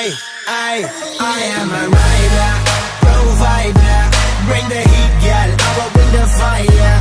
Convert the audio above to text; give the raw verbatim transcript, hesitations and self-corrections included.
I, I, I am a rider, provider. Bring the heat, girl, I will bring the fire.